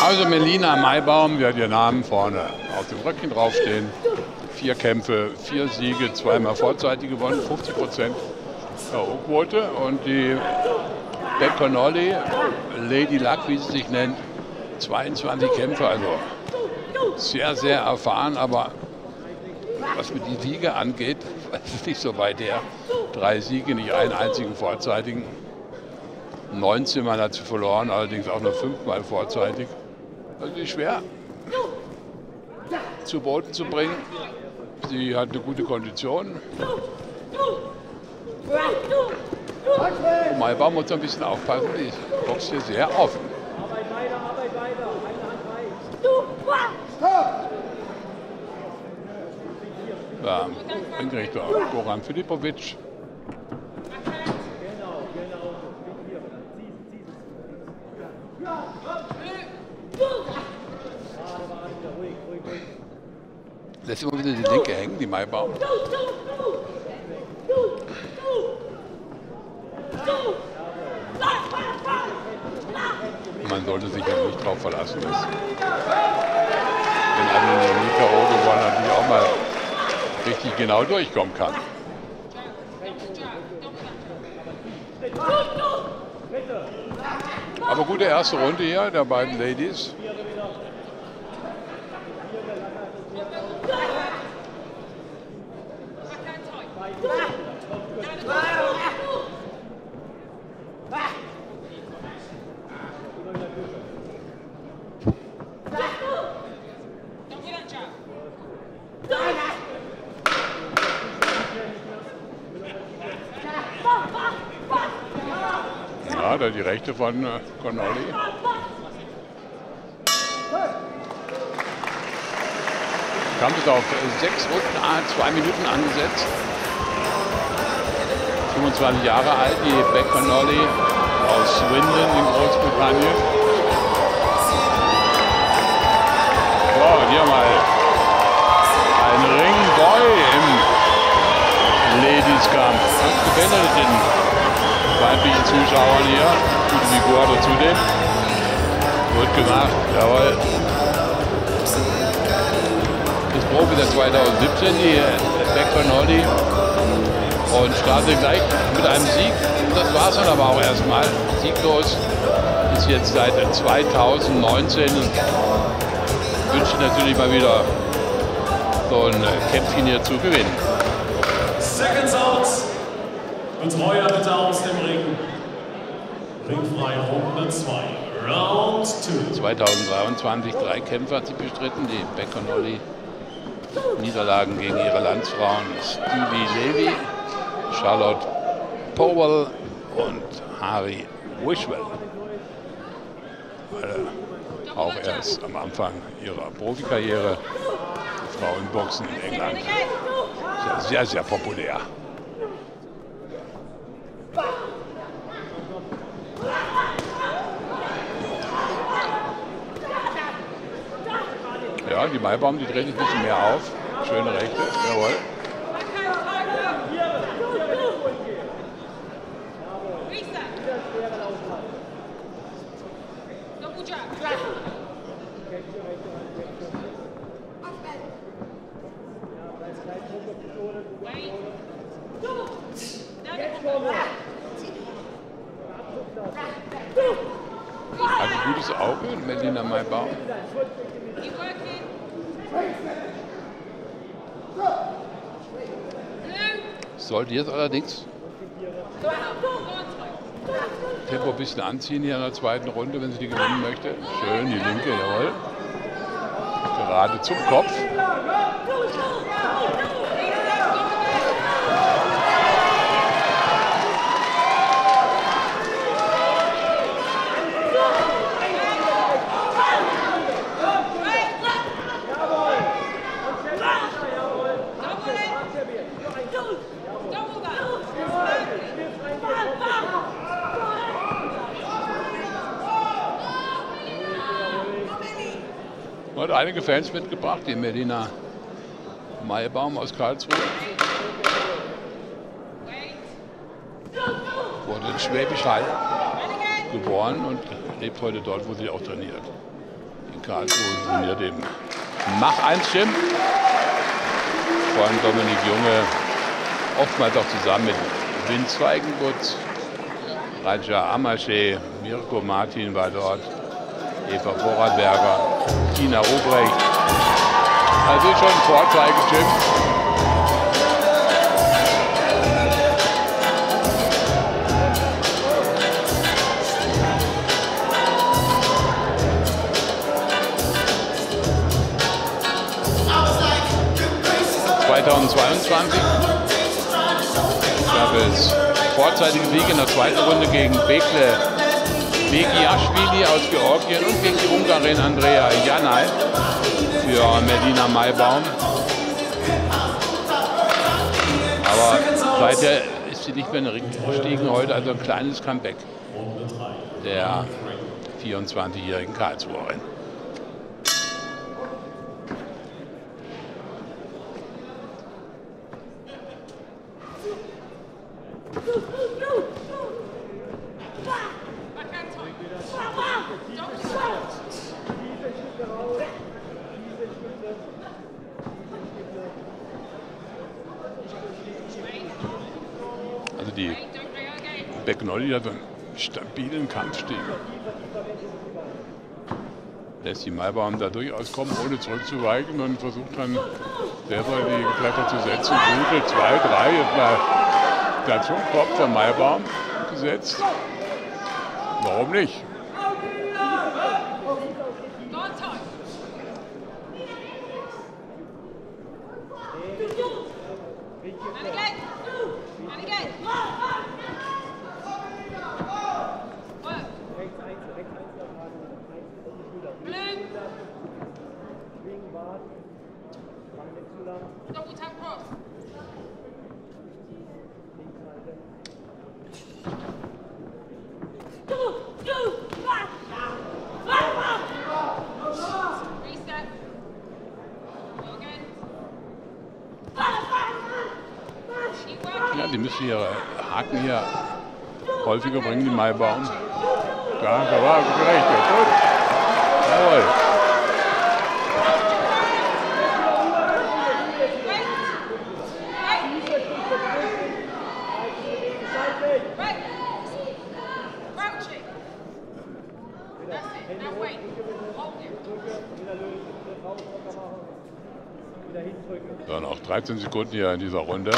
Also Melina Maibaum, die hat ihren Namen vorne auf dem Röckchen draufstehen. 4 Kämpfe, 4 Siege, 2-mal vorzeitig gewonnen, 50% K.O.-Quote. Und die Beck Connolly, Lady Luck, wie sie sich nennt, 22 Kämpfe, also sehr, sehr erfahren, aber was mit die Siege angeht, weiß ich nicht so weit her. 3 Siege, nicht einen einzigen vorzeitigen. 19 Mal hat sie verloren, allerdings auch nur 5-mal vorzeitig. Also die ist schwer zu Boden zu bringen. Sie hat eine gute Kondition. Maibaum muss ein bisschen aufpassen, die boxt hier sehr offen. Ja, Ringrichter Goran Filipovic. Lässt immer wieder die Linke hängen, die Maibaum. Man sollte sich ja nicht drauf verlassen, dass wenn einer nie K.O. gewonnen hat, natürlich auch mal richtig genau durchkommen kann. Aber gute erste Runde hier der beiden Ladies. Ja, da die Rechte von Connolly. Kampf ist auf 6 Runden, 2 Minuten angesetzt. 25 Jahre alt, die Beck Connolly aus Swindon in Großbritannien. So, hier mal ein Ringboy im Ladies-Kampf. Das gefällt den weiblichen Zuschauern hier. Gute Figur dazu den. Gut gemacht, jawohl. Das Profi der 2017, die Beck Connolly. Und startet gleich mit einem Sieg. Das war es dann aber auch erstmal. Sieglos ist jetzt seit 2019. Und wünsche natürlich mal wieder so ein Kämpfchen hier zu gewinnen. Seconds out. Und Heuer bitte aus dem Ring. Ringfrei Runde 2. Round 2. 2023 3 Kämpfe hat sie bestritten. Die Beck Connolly. Niederlagen gegen ihre Landsfrauen Stevie Levy, Charlotte Powell und Harry Wishwell. Auch erst am Anfang ihrer Profikarriere. Frauenboxen in England. Sehr, sehr populär. Ja, die Maibaum, die dreht sich ein bisschen mehr auf. Schöne Rechte, jawohl. Also gutes Auge, Melina Maibaum. Sollte jetzt allerdings Tempo ein bisschen anziehen hier in der zweiten Runde, wenn sie die gewinnen möchte. Schön, die linke, jawohl. Gerade zum Kopf. Hat einige Fans mitgebracht, die Melina Maibaum aus Karlsruhe. Wurde in Schwäbisch Hall geboren und lebt heute dort, wo sie auch trainiert. in Karlsruhe trainiert eben Mach-1-Gym von Dominik Junge, oftmals auch zusammen mit Vince Zweigenbutz, Raja Amache, Mirko Martin war dort, Eva Vorarlberger, Tina Obrecht. Also schon ein Vorzeige-Gym. gab es vorzeitige Siege in der zweiten Runde gegen Bekle Begiashvili aus Georgien und gegen die Ungarin Andrea Janay für Melina Maibaum. Aber seither ist sie nicht mehr gestiegen, heute also ein kleines Comeback der 24-jährigen Karlsruherin. Also die Begnolli hat einen stabilen Kampfstil. Lässt die Maibaum da durchaus kommen, ohne zurückzuweichen und versucht dann selber die Kletter zu setzen. Gute 2, 3, jetzt mal der Kopf von Maibaum gesetzt. Warum nicht? Ja, die müssen ihre Haken hier häufiger bringen, die Maibaum. Ja, da war gerechnet. Gut. Jawohl. So, noch 13 Sekunden hier in dieser Runde.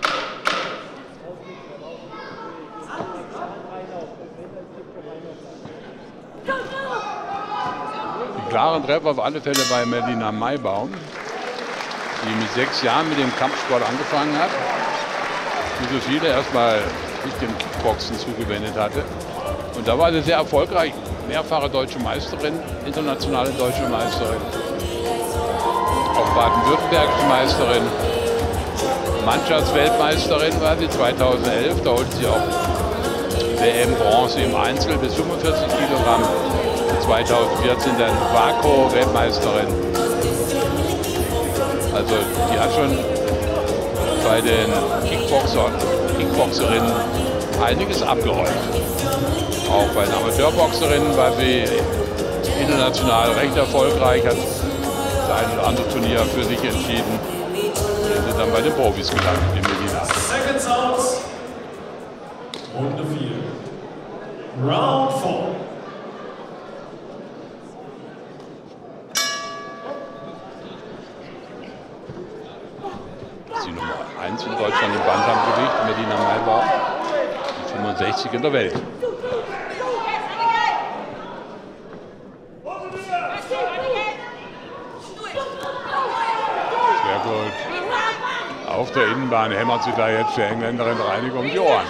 Die klaren Treffer auf alle Fälle bei Melina Maibaum, die mit 6 Jahren mit dem Kampfsport angefangen hat, wie so viele erstmal nicht dem Kickboxen zugewendet hatte. Und da war sie sehr erfolgreich, mehrfache deutsche Meisterin, internationale deutsche Meisterin, auch baden-württembergische Meisterin, Mannschaftsweltmeisterin war sie 2011, da holte sie auch WM-Bronze im Einzel bis 45 Kilogramm. 2014 dann Vaco-Weltmeisterin. Also die hat schon bei den Kickboxerinnen einiges abgeräumt. Auch bei den Amateurboxerinnen war sie international recht erfolgreich, hat das ein oder andere Turnier für sich entschieden. Und ist dann bei den Profis gelandet in Melina. Seconds out. Runde 4. Round 4. Die Nummer 1 in Deutschland im Bantamgewicht, Melina Maibaum, die 65 in der Welt. Sehr gut. Auf der Innenbahn hämmert sie da jetzt der Engländerin Reinig um die Ohren.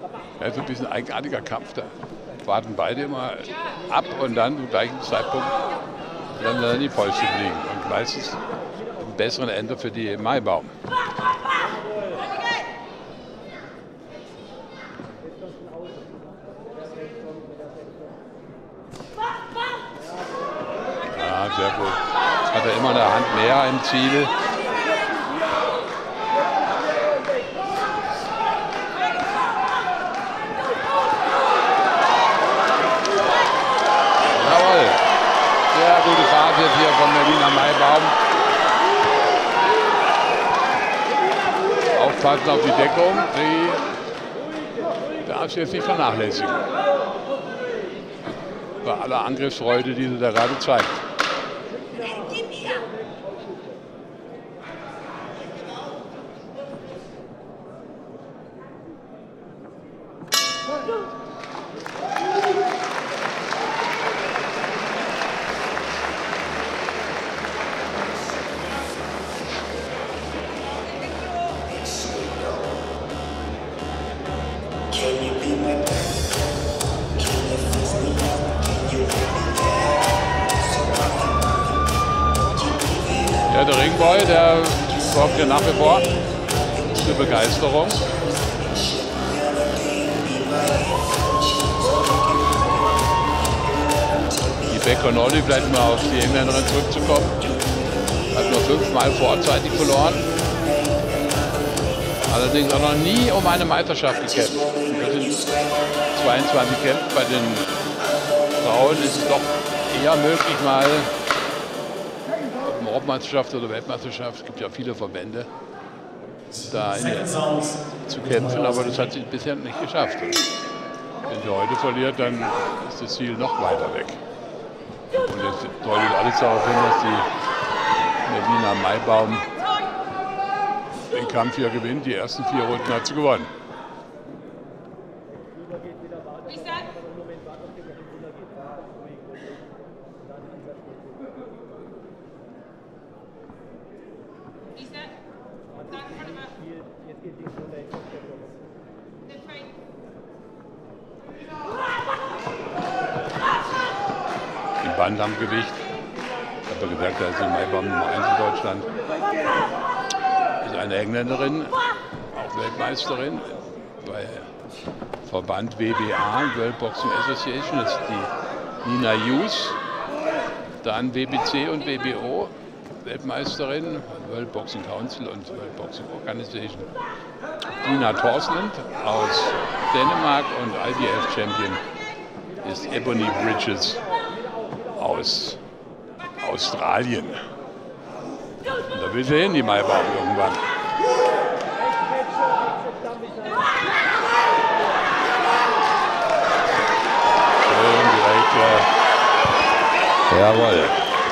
Ja, so ein bisschen eigenartiger Kampf. Da warten beide immer ab und dann zum gleichen Zeitpunkt dann die Fäuste fliegen. Und meistens einen besseren Ende für die Maibaum. Ja, sehr gut. Jetzt hat er immer eine Hand mehr im Ziel. Jawohl. Sehr gute Fahrt jetzt hier von Melina Maibaum. Aufpassen auf die Deckung. Die darf sie jetzt nicht vernachlässigen. Bei aller Angriffsfreude, die sie da gerade zeigt. Ja, der Ringboy, der sorgt ja nach wie vor für Begeisterung. Die Becconnolly, vielleicht mal auf die Engländerin zurückzukommen, hat nur 5-mal vorzeitig verloren. Allerdings auch noch nie um eine Meisterschaft gekämpft. Das sind 22 Kämpfe. Bei den Frauen ist es doch eher möglich, mal Europameisterschaft oder Weltmeisterschaft, es gibt ja viele Verbände, da zu kämpfen, aber das hat sie bisher nicht geschafft. Und wenn sie heute verliert, dann ist das Ziel noch weiter weg. Und jetzt deutet alles darauf hin, dass die Melina Maibaum den Kampf hier gewinnt. Die ersten 4 Runden hat sie gewonnen. Im Bantamgewicht, ich habe gesagt, da ist die Maibaum Nummer 1 in Deutschland, ist eine Engländerin, auch Weltmeisterin bei Verband WBA, World Boxing Association, das ist die Nina Hughes, dann WBC und WBO, Weltmeisterin, World Boxing Council und World Boxing Organization. Dina Torsland aus Dänemark und IBF-Champion ist Ebony Bridges aus Australien. Und da will sie hin, die Maibaum irgendwann. Schön direkt. Jawohl.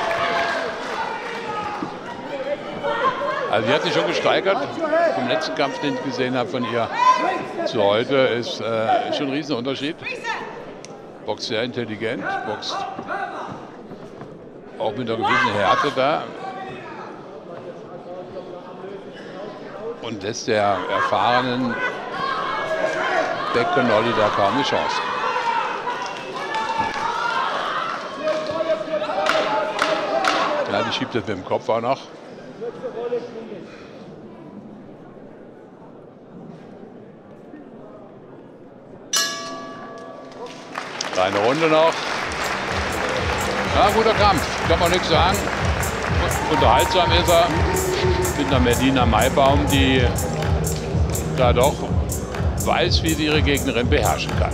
Also sie hat sich schon gesteigert. Im letzten Kampf, den ich gesehen habe von ihr zu heute, ist schon ein Riesenunterschied. Boxt sehr intelligent, boxt auch mit einer gewissen Härte da. Und lässt der erfahrenen Becconnolly da kaum eine Chance. Ja, die schiebt das mit dem Kopf auch noch. Eine Runde noch. Ja, guter Kampf, kann man nichts sagen. Unterhaltsam ist er mit einer Melina Maibaum, die da doch weiß, wie sie ihre Gegnerin beherrschen kann.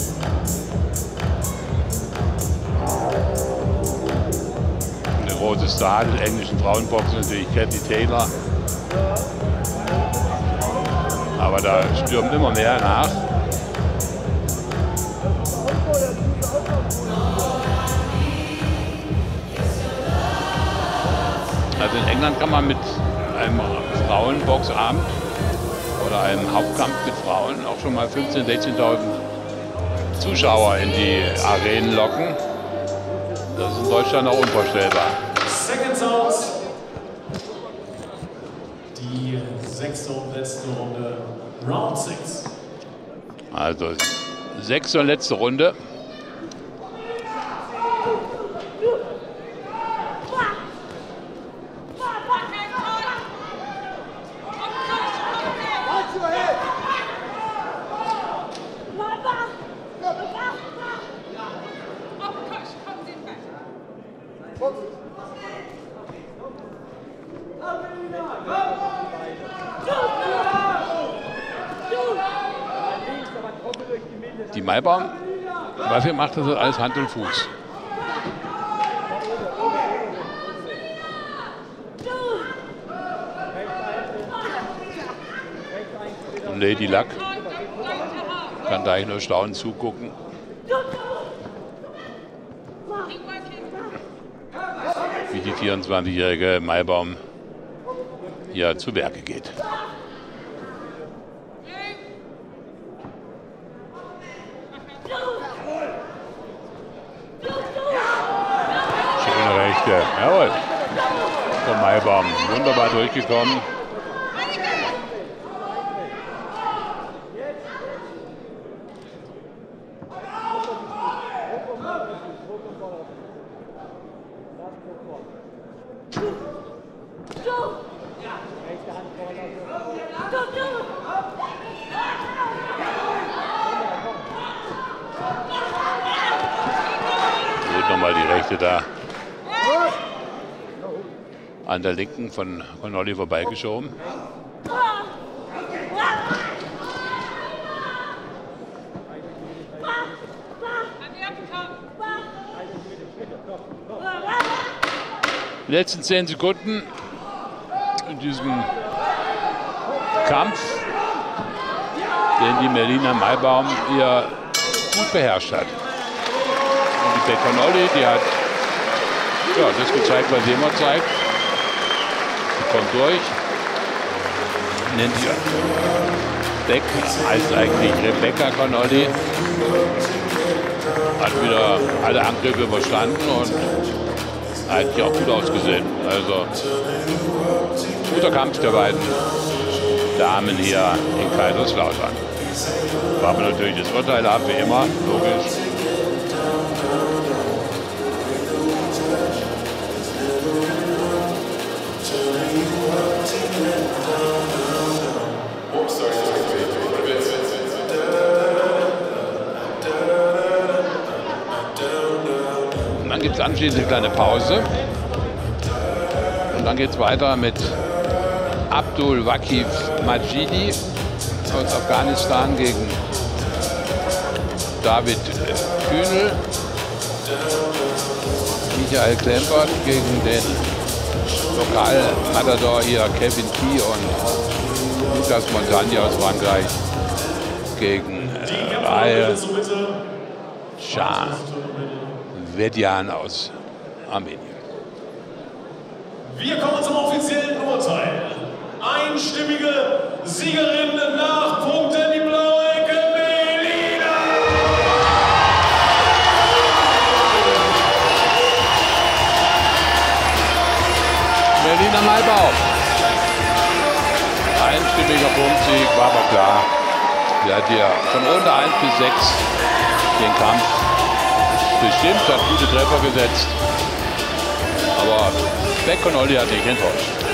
Und der große Star des englischen Frauenboxens natürlich Katie Taylor. Aber da stürmt immer mehr nach. Also in England kann man mit einem Frauenboxabend oder einem Hauptkampf mit Frauen auch schon mal 15.000, 16.000 Zuschauer in die Arenen locken. Das ist in Deutschland auch unvorstellbar. Seconds out. Die 6. und letzte Runde, Round 6. Also 6. und letzte Runde. Die Maibaum, dafür macht das alles Hand und Fuß. Und Lady Luck kann da nur staunend zugucken. Wie die 24-jährige Maibaum hier zu Werke geht. Schöne Rechte, jawohl. Von Maibaum, wunderbar durchgekommen. Nochmal die Rechte da an der linken von Connolly vorbeigeschoben. Die letzten 10 Sekunden in diesem Kampf, den die Melina Maibaum hier gut beherrscht hat. Und die Connolly, die hat ja, das gezeigt, was sie immer zeigt. Sie kommt durch, nennt sie Beck, heißt eigentlich Rebecca Connolly. Hat wieder alle Angriffe überstanden und eigentlich auch gut ausgesehen. Also guter Kampf der beiden Damen hier in Kaiserslautern. War aber natürlich das Urteil ab, wie immer, logisch. Und dann gibt es anschließend eine kleine Pause. Und dann geht es weiter mit Abdul Waqif Majidi aus Afghanistan gegen David Kühnel. Michael Klempert gegen den Lokalmatador hier Kevin Key und Lucas Montagne aus Frankreich gegen Rael Shahvedian aus Armenien. Wir kommen zum offiziellen Urteil. Einstimmige Siegerin nach Punkten, die blaue Ecke, Melina. Melina Maibaum. Einstimmiger Punktsieg, war aber klar. Sie hat hier von Runde 1 bis 6 den Kampf bestimmt, hat gute Treffer gesetzt. Aber Beck Connolly hat nicht enttäuscht.